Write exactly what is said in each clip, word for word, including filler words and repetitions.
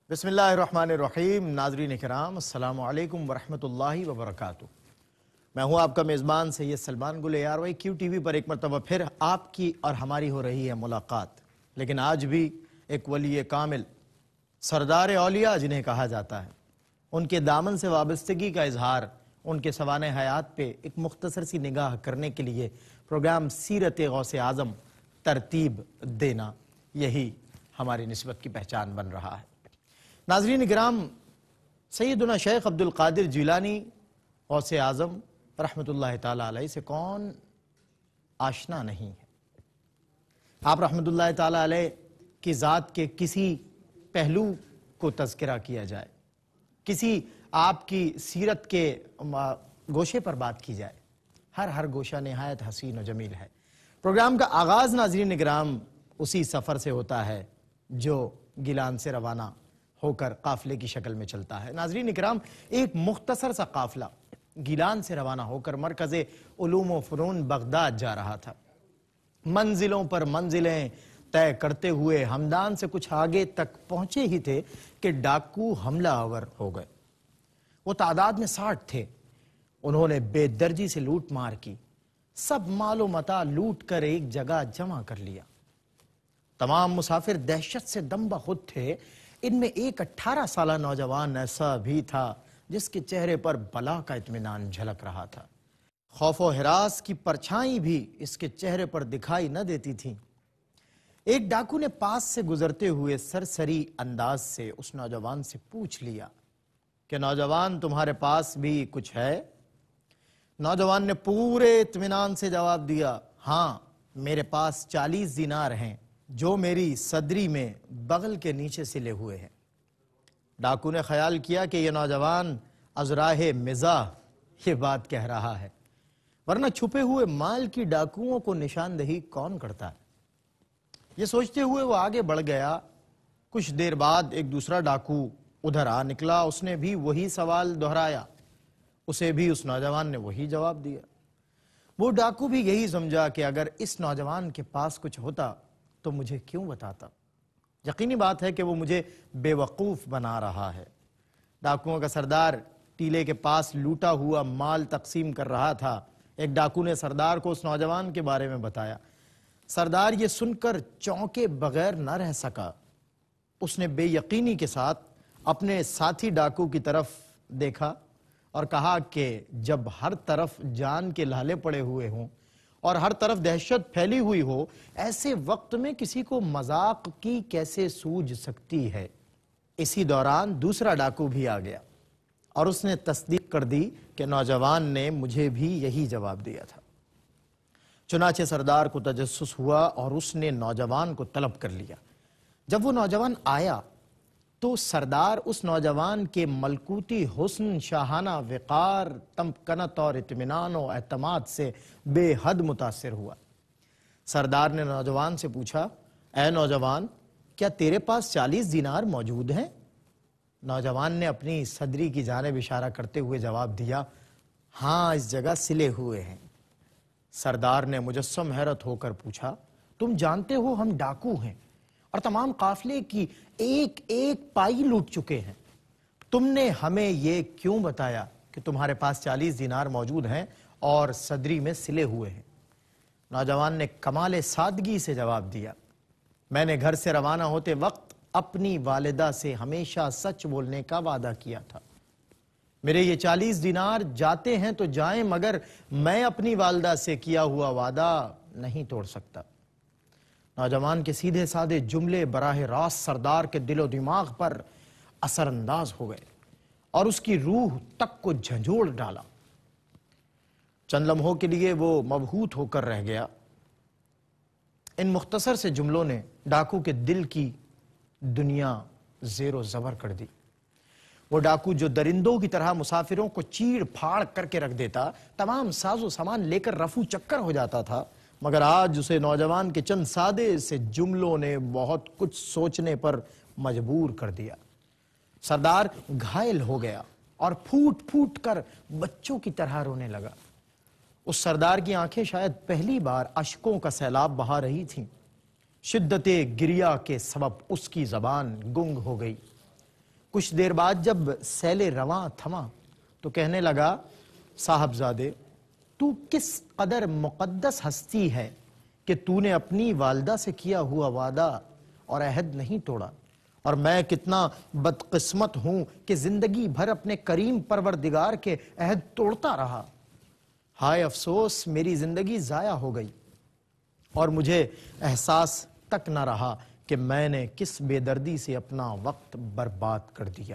بسم اللہ الرحمن الرحیم. ناظرین کرام السلام علیکم ورحمۃ اللہ وبرکاتہ. میں ہوں آپ کا میزبان Syed Salman Gul. A R Y Q T V پر ایک مرتبہ پھر آپ کی اور ہماری ہو رہی ہے ملاقات. لیکن آج بھی ایک ولی کامل سردار اولیاء جنہیں کہا جاتا ہے، ان کے دامن سے وابستگی کا اظہار، ان کے سوانح حیات پہ ایک مختصر سی نگاہ کرنے کے لیے پروگرام سیرت غوث اعظم ترتیب دینا، یہی ہماری نسبت کی پہچان بن رہا ہے. ناظرین کرام، سیدنا شیخ عبد القادر جیلانی غوث اعظم رحمۃ اللہ تعالیٰ علیہ سے کون آشنا نہیں ہے؟ آپ رحمۃ اللہ تعالیٰ علیہ کی ذات کے کسی پہلو کو تذکرہ کیا جائے، کسی آپ کی سیرت کے گوشے پر بات کی جائے، ہر ہر گوشہ نہایت حسین و جمیل ہے. پروگرام کا آغاز ناظرین کرام اسی سفر سے ہوتا ہے جو گیلان سے روانہ ہو کر قافلے کی شکل میں چلتا ہے. ناظرین کرام، ایک مختصر سا قافلہ گیلان سے روانہ ہو کر مرکز علوم و فنون بغداد جا رہا تھا. منزلوں پر منزلیں طے کرتے ہوئے ہمدان سے کچھ آگے تک پہنچے ہی تھے کہ ڈاکو حملہ آور ہو گئے. وہ تعداد میں ساٹھ تھے. انہوں نے بے درجی سے لوٹ مار کی، سب مال و متاع لوٹ کر ایک جگہ جمع کر لیا. تمام مسافر دہشت سے دم بخود تھے. ان میں ایک اٹھارہ سالہ نوجوان ایسا بھی تھا جس کے چہرے پر بلا کا اطمینان جھلک رہا تھا. خوف و ہراس کی پرچھائیں بھی اس کے چہرے پر دکھائی نہ دیتی تھیں. ایک ڈاکو نے پاس سے گزرتے ہوئے سرسری انداز سے اس نوجوان سے پوچھ لیا کہ نوجوان، تمہارے پاس بھی کچھ ہے؟ نوجوان نے پورے اطمینان سے جواب دیا، ہاں میرے پاس چالیس دینار ہیں جو میری صدری میں بغل کے نیچے سلے ہوئے ہیں. ڈاکو نے خیال کیا کہ یہ نوجوان ازراہ مزاح یہ بات کہہ رہا ہے، ورنہ چھپے ہوئے مال کی ڈاکوؤں کو نشاندہی کون کرتا ہے. یہ سوچتے ہوئے وہ آگے بڑھ گیا. کچھ دیر بعد ایک دوسرا ڈاکو ادھر آ نکلا. اس نے بھی وہی سوال دہرایا. اسے بھی اس نوجوان نے وہی جواب دیا. وہ ڈاکو بھی یہی سمجھا کہ اگر اس نوجوان کے پاس کچھ ہوتا تو مجھے کیوں بتاتا. یقینی بات ہے کہ وہ مجھے بے وقوف بنا رہا ہے. ڈاکوؤں کا سردار ٹیلے کے پاس لوٹا ہوا مال تقسیم کر رہا تھا. ایک ڈاکو نے سردار کو اس نوجوان کے بارے میں بتایا. سردار یہ سن کر چونکے بغیر نہ رہ سکا. اس نے بے یقینی کے ساتھ اپنے ساتھی ڈاکو کی طرف دیکھا اور کہا کہ جب ہر طرف جان کے لالے پڑے ہوئے ہوں اور ہر طرف دہشت پھیلی ہوئی ہو، ایسے وقت میں کسی کو مذاق کی کیسے سوجھ سکتی ہے. اسی دوران دوسرا ڈاکو بھی آ گیا اور اس نے تصدیق کر دی کہ نوجوان نے مجھے بھی یہی جواب دیا تھا. چنانچہ سردار کو تجسس ہوا اور اس نے نوجوان کو طلب کر لیا. جب وہ نوجوان آیا تو سردار اس نوجوان کے ملکوتی حسن، شاہانہ وقار، تمکنت اور اطمینان و اعتماد سے بے حد متاثر ہوا. سردار نے نوجوان سے پوچھا، اے نوجوان، کیا تیرے پاس چالیس دینار موجود ہیں؟ نوجوان نے اپنی صدری کی جانب اشارہ کرتے ہوئے جواب دیا، ہاں اس جگہ سلے ہوئے ہیں. سردار نے مجسم حیرت ہو کر پوچھا، تم جانتے ہو ہم ڈاکو ہیں اور تمام قافلے کی ایک ایک پائی لوٹ چکے ہیں. تم نے ہمیں یہ کیوں بتایا کہ تمہارے پاس چالیس دینار موجود ہیں اور صدری میں سلے ہوئے ہیں؟ نوجوان نے کمال سادگی سے جواب دیا، میں نے گھر سے روانہ ہوتے وقت اپنی والدہ سے ہمیشہ سچ بولنے کا وعدہ کیا تھا. میرے یہ چالیس دینار جاتے ہیں تو جائیں، مگر میں اپنی والدہ سے کیا ہوا وعدہ نہیں توڑ سکتا. نوجوان کے سیدھے سادے جملے براہ راست سردار کے دل و دماغ پر اثر انداز ہو گئے اور اس کی روح تک کو جھنجھوڑ ڈالا. چند لمحوں کے لیے وہ مبہوت ہو کر رہ گیا. ان مختصر سے جملوں نے ڈاکو کے دل کی دنیا زیر و زبر کر دی. وہ ڈاکو جو درندوں کی طرح مسافروں کو چیڑ پھاڑ کر کے رکھ دیتا، تمام ساز و سامان لے کر رفو چکر ہو جاتا تھا، مگر آج اسے نوجوان کے چند سادے سے جملوں نے بہت کچھ سوچنے پر مجبور کر دیا. سردار گھائل ہو گیا اور پھوٹ پھوٹ کر بچوں کی طرح رونے لگا. اس سردار کی آنکھیں شاید پہلی بار اشکوں کا سیلاب بہا رہی تھیں. شدت گریہ کے سبب اس کی زبان گنگ ہو گئی. کچھ دیر بعد جب سیل رواں تھما تو کہنے لگا صاحبزادے تو کس قدر مقدس ہستی ہے کہ تو نے اپنی والدہ سے کیا ہوا وعدہ اور عہد نہیں توڑا، اور میں کتنا بدقسمت ہوں کہ زندگی بھر اپنے کریم پروردگار کے عہد توڑتا رہا۔ ہائے افسوس، میری زندگی ضائع ہو گئی اور مجھے احساس تک نہ رہا کہ میں نے کس بے دردی سے اپنا وقت برباد کر دیا۔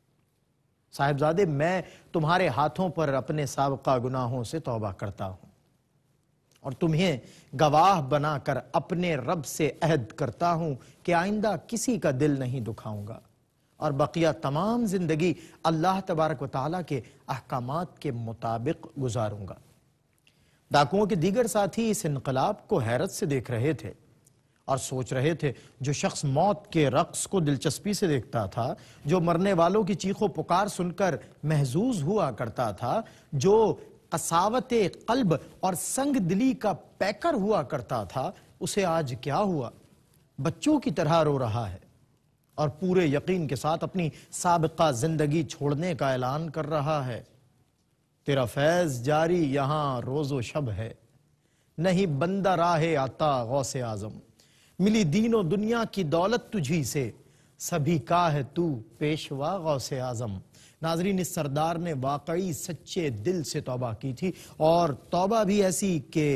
صاحبزادے میں تمہارے ہاتھوں پر اپنے سابقہ گناہوں سے توبہ کرتا ہوں اور تمہیں گواہ بنا کر اپنے رب سے عہد کرتا ہوں کہ آئندہ کسی کا دل نہیں دکھاؤں گا اور بقیہ تمام زندگی اللہ تبارک و تعالیٰ کے احکامات کے مطابق گزاروں گا۔ ڈاکوؤں کے دیگر ساتھی اس انقلاب کو حیرت سے دیکھ رہے تھے اور سوچ رہے تھے، جو شخص موت کے رقص کو دلچسپی سے دیکھتا تھا، جو مرنے والوں کی چیخ و پکار سن کر محظوظ ہوا کرتا تھا، جو قساوت قلب اور سنگ دلی کا پیکر ہوا کرتا تھا، اسے آج کیا ہوا؟ بچوں کی طرح رو رہا ہے اور پورے یقین کے ساتھ اپنی سابقہ زندگی چھوڑنے کا اعلان کر رہا ہے۔ تیرا فیض جاری یہاں روز و شب ہے، نہیں بندہ راہ آتا غوث اعظم، ملی دین و دنیا کی دولت تجھی سے، سبھی کا ہے تو پیشوا غوث اعظم۔ ناظرین، اس سردار نے واقعی سچے دل سے توبہ کی تھی، اور توبہ بھی ایسی کہ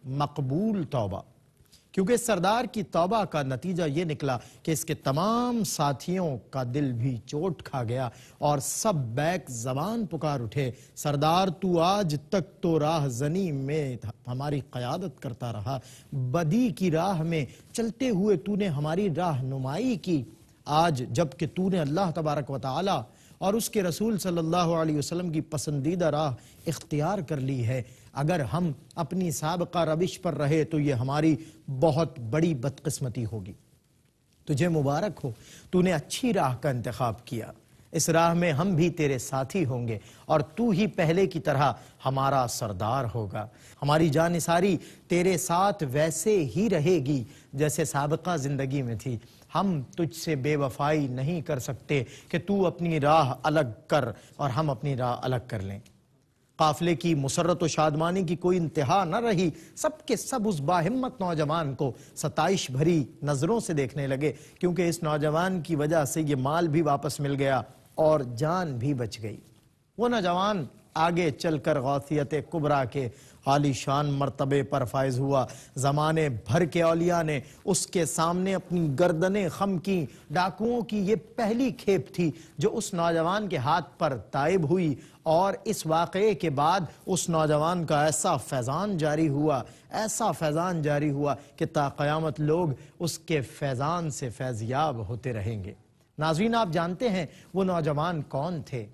مقبول توبہ، کیونکہ اس سردار کی توبہ کا نتیجہ یہ نکلا کہ اس کے تمام ساتھیوں کا دل بھی چوٹ کھا گیا اور سب بیک زبان پکار اٹھے، سردار تو آج تک تو راہ زنی میں ہماری قیادت کرتا رہا، بدی کی راہ میں چلتے ہوئے تو نے ہماری رہنمائی کی، آج جب کہ تو نے اللہ تبارک و تعالی اور اس کے رسول صلی اللہ علیہ وسلم کی پسندیدہ راہ اختیار کر لی ہے، اگر ہم اپنی سابقہ روش پر رہے تو یہ ہماری بہت بڑی بدقسمتی ہوگی۔ تجھے مبارک ہو، تو نے اچھی راہ کا انتخاب کیا، اس راہ میں ہم بھی تیرے ساتھی ہوں گے اور تو ہی پہلے کی طرح ہمارا سردار ہوگا، ہماری جانثاری تیرے ساتھ ویسے ہی رہے گی جیسے سابقہ زندگی میں تھی، ہم تجھ سے بے وفائی نہیں کر سکتے کہ تو اپنی راہ الگ کر اور ہم اپنی راہ الگ کر لیں۔ قافلے کی مسرت و شادمانی کی کوئی انتہا نہ رہی، سب کے سب اس باہمت نوجوان کو ستائش بھری نظروں سے دیکھنے لگے، کیونکہ اس نوجوان کی وجہ سے یہ مال بھی واپس مل گیا اور جان بھی بچ گئی۔ وہ نوجوان آگے چل کر غوثیت کبریٰ کے عالی شان مرتبے پر فائز ہوا، زمانے بھر کے اولیاء نے اس کے سامنے اپنی گردنیں خم کی، ڈاکوؤں کی یہ پہلی کھیپ تھی جو اس نوجوان کے ہاتھ پر تائب ہوئی، اور اس واقعے کے بعد اس نوجوان کا ایسا فیضان جاری ہوا ایسا فیضان جاری ہوا کہ تا قیامت لوگ اس کے فیضان سے فیضیاب ہوتے رہیں گے۔ ناظرین، آپ جانتے ہیں وہ نوجوان کون تھے؟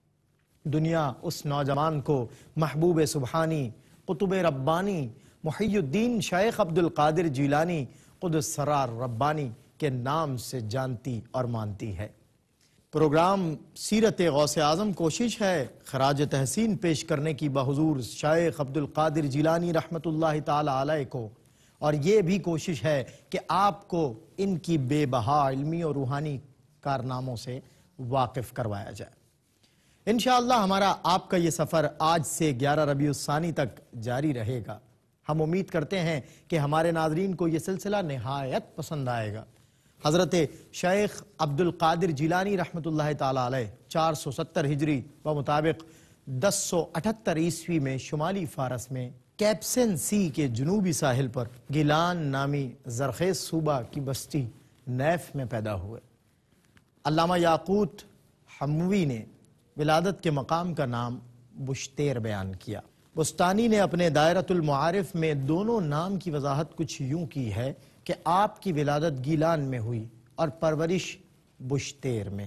دنیا اس نوجوان کو محبوب سبحانی، قطب ربانی، محی الدین شیخ عبد القادر جیلانی قدس سرار ربانی کے نام سے جانتی اور مانتی ہے۔ پروگرام سیرت غوث اعظم کوشش ہے خراج تحسین پیش کرنے کی بحضور شیخ عبد القادر جیلانی رحمت اللہ تعالی علیہ کو، اور یہ بھی کوشش ہے کہ آپ کو ان کی بے بہا علمی اور روحانی کارناموں سے واقف کروایا جائے۔ انشاءاللہ ہمارا آپ کا یہ سفر آج سے گیارہ ربیع الثانی تک جاری رہے گا۔ ہم امید کرتے ہیں کہ ہمارے ناظرین کو یہ سلسلہ نہایت پسند آئے گا۔ حضرت شیخ عبد القادر جیلانی رحمت اللہ تعالی علیہ چار سو ستر ہجری و مطابق دس سو اٹھتر عیسوی میں شمالی فارس میں کیپسن سی کے جنوبی ساحل پر گیلان نامی زرخیز صوبہ کی بستی نیف میں پیدا ہوئے۔ علامہ یاقوت حموی نے ولادت کے مقام کا نام بشتیر بیان کیا۔ بستانی نے اپنے دائرۃ المعارف میں دونوں نام کی وضاحت کچھ یوں کی ہے کہ آپ کی ولادت گیلان میں ہوئی اور پرورش بشتیر میں۔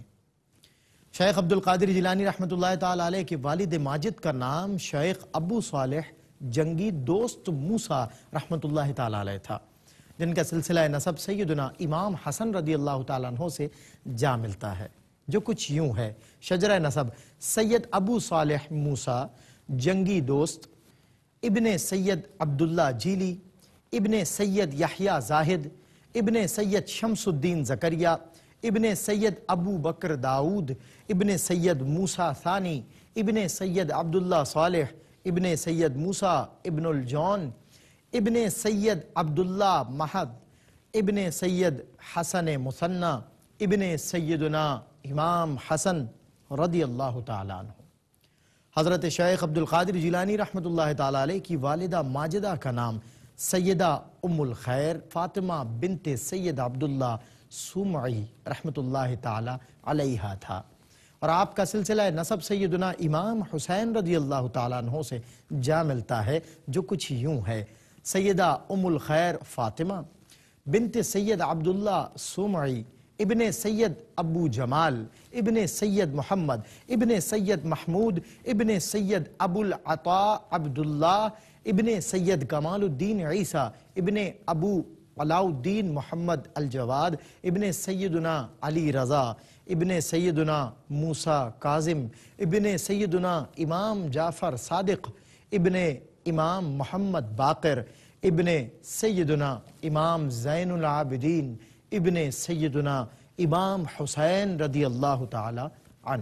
شیخ عبد القادر جیلانی رحمت اللہ تعالی علیہ کے والد ماجد کا نام شیخ ابو صالح جنگی دوست موسیٰ رحمت اللہ تعالی علیہ تھا، جن کا سلسلہ نسب سیدنا امام حسن رضی اللہ تعالیٰ عنہ سے جا ملتا ہے، جو کچھ یوں ہے۔ شجرہ نسب: سید ابو صالح موسیٰ جنگی دوست، ابن سید عبداللہ جیلی، ابن سید یحییٰ زاہد، ابن سید شمس الدین زکریا، ابن سید ابو بکر داؤد، ابن سید موسیٰ ثانی، ابن سید عبداللہ صالح، ابن سید موسیٰ ابن الجون، ابن سید عبداللہ مہد، ابن سید حسن مثنى، ابن سیدنا امام حسن رضی اللہ تعالیٰ عنہ۔ حضرت شیخ عبد القادر جیلانی رحمۃ اللہ تعالیٰ علیہ کی والدہ ماجدہ کا نام سیدہ ام الخیر فاطمہ بنت سید عبداللہ سومعی رحمۃ اللہ تعالیٰ علیہ تھا، اور آپ کا سلسلہ نسب سیدنا امام حسین رضی اللہ تعالیٰ عنہ سے جا ملتا ہے، جو کچھ یوں ہے: سیدہ ام الخیر فاطمہ بنت سید عبداللہ سومعی ابن سید ابو جمال ابن سید محمد ابن سید محمود ابن سید ابو العطاء عبداللہ ابن سید کمال الدین عیسیٰ ابن ابو علاء الدین محمد الجواد ابن سیدنا علی رضا ابن سیدنا موسیٰ کاظم ابن سیدنا امام جعفر صادق ابن امام محمد باقر ابن سیدنا امام زین العابدین ابن سیدنا امام حسین رضی اللہ تعالی عنہ۔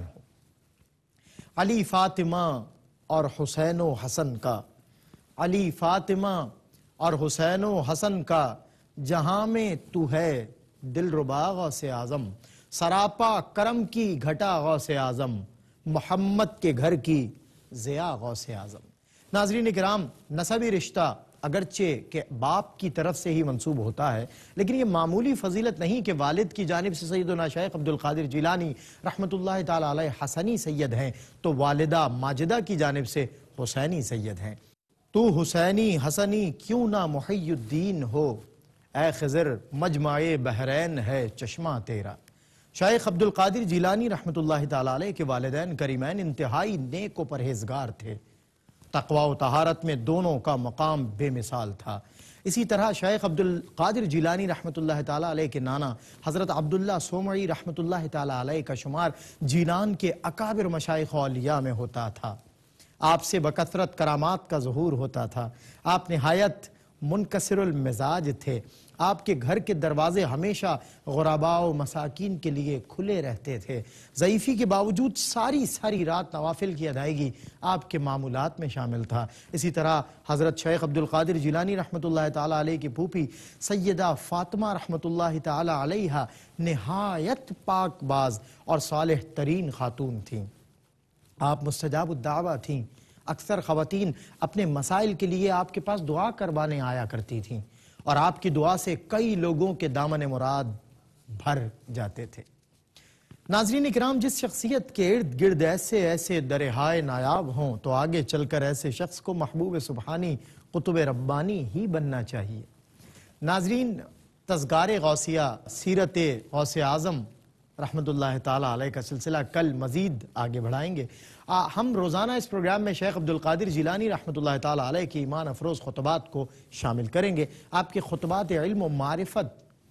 علی فاطمہ اور حسین و حسن کا، علی فاطمہ اور حسین و حسن کا، جہاں میں تو ہے دل ربا غوث اعظم، سراپا کرم کی گھٹا غوث اعظم، محمد کے گھر کی ضیاء غوث اعظم۔ ناظرین کرام، نسبی رشتہ اگرچہ کہ باپ کی طرف سے ہی منسوب ہوتا ہے، لیکن یہ معمولی فضیلت نہیں کہ والد کی جانب سے سیدنا شیخ عبد القادر جیلانی رحمۃ اللہ تعالیٰ علیہ حسنی سید ہیں، تو والدہ ماجدہ کی جانب سے حسینی سید ہیں۔ تو حسینی حسنی کیوں نہ محی الدین ہو، اے خضر مجمع بحرین ہے چشمہ تیرا۔ شیخ عبد القادر جیلانی رحمۃ اللہ تعالیٰ علیہ کے والدین کریمین انتہائی نیک و پرہیزگار تھے، تقوی و طہارت میں دونوں کا مقام بے مثال تھا۔ اسی طرح شیخ عبد القادر جیلانی رحمۃ اللہ تعالیٰ علیہ کے نانا حضرت عبداللہ سومعی رحمۃ اللہ تعالیٰ علیہ کا شمار جیلان کے اکابر مشائخ و اولیاء میں ہوتا تھا۔ آپ سے بکثرت کرامات کا ظہور ہوتا تھا۔ آپ نہایت منکسر المزاج تھے۔ آپ کے گھر کے دروازے ہمیشہ غرباء و مساکین کے لیے کھلے رہتے تھے۔ ضعیفی کے باوجود ساری ساری رات نوافل کی ادائیگی آپ کے معمولات میں شامل تھا۔ اسی طرح حضرت شیخ عبد القادر جیلانی رحمۃ اللہ تعالیٰ علیہ کی پھوپھی سیدہ فاطمہ رحمۃ اللہ تعالیٰ علیہ نہایت پاک باز اور صالح ترین خاتون تھیں۔ آپ مستجاب الدعوہ تھیں۔ اکثر خواتین اپنے مسائل کے لیے آپ کے پاس دعا کروانے آیا کرتی تھیں، اور آپ کی دعا سے کئی لوگوں کے دامن مراد بھر جاتے تھے۔ ناظرین اکرام، جس شخصیت کے ارد گرد ایسے ایسے درہائے نایاب ہوں تو آگے چل کر ایسے شخص کو محبوب سبحانی قطب ربانی ہی بننا چاہیے۔ ناظرین، تذکار غوثیہ سیرت غوث اعظم رحمۃ اللہ تعالیٰ علیہ کا سلسلہ کل مزید آگے بڑھائیں گے۔ ہم روزانہ اس پروگرام میں شیخ عبد القادر جیلانی رحمۃ اللہ تعالیٰ علیہ کی ایمان افروز خطبات کو شامل کریں گے۔ آپ کے خطبات علم و معرفت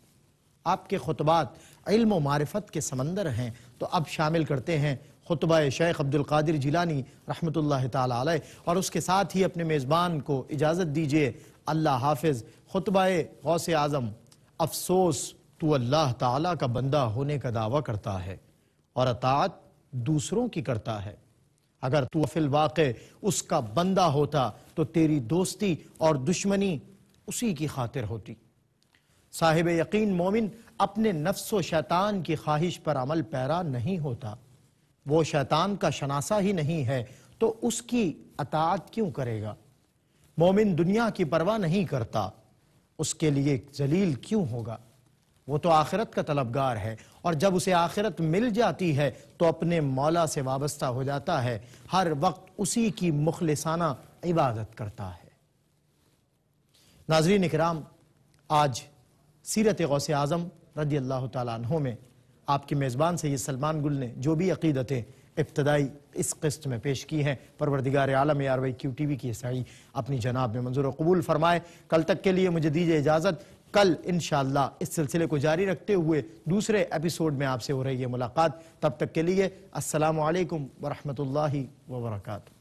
آپ کے خطبات علم و معرفت کے سمندر ہیں، تو اب شامل کرتے ہیں خطبہ شیخ عبد القادر جیلانی رحمۃ اللہ تعالیٰ علیہ، اور اس کے ساتھ ہی اپنے میزبان کو اجازت دیجیے۔ اللہ حافظ۔ خطبہ غوث اعظم: افسوس تو اللہ تعالیٰ کا بندہ ہونے کا دعویٰ کرتا ہے اور اطاعت دوسروں کی کرتا ہے۔ اگر تو فی الواقع اس کا بندہ ہوتا تو تیری دوستی اور دشمنی اسی کی خاطر ہوتی۔ صاحب یقین مومن اپنے نفس و شیطان کی خواہش پر عمل پیرا نہیں ہوتا۔ وہ شیطان کا شناسہ ہی نہیں ہے تو اس کی اطاعت کیوں کرے گا؟ مومن دنیا کی پرواہ نہیں کرتا، اس کے لیے ذلیل کیوں ہوگا؟ وہ تو آخرت کا طلبگار ہے، اور جب اسے آخرت مل جاتی ہے تو اپنے مولا سے وابستہ ہو جاتا ہے، ہر وقت اسی کی مخلصانہ عبادت کرتا ہے۔ ناظرین اکرام، آج سیرت غوث اعظم رضی اللہ تعالیٰ عنہ میں آپ کے میزبان سید سلمان گل نے جو بھی عقیدتیں ابتدائی اس قسط میں پیش کی ہیں، پروردگار عالم A R Y Q T V کی سعی اپنی جناب میں منظور و قبول فرمائے۔ کل تک کے لیے مجھے دیجیے اجازت۔ کل انشاءاللہ اس سلسلے کو جاری رکھتے ہوئے دوسرے ایپیسوڈ میں آپ سے ہو رہی ہے ملاقات۔ تب تک کے لیے السلام علیکم ورحمۃ اللہ وبرکاتہ۔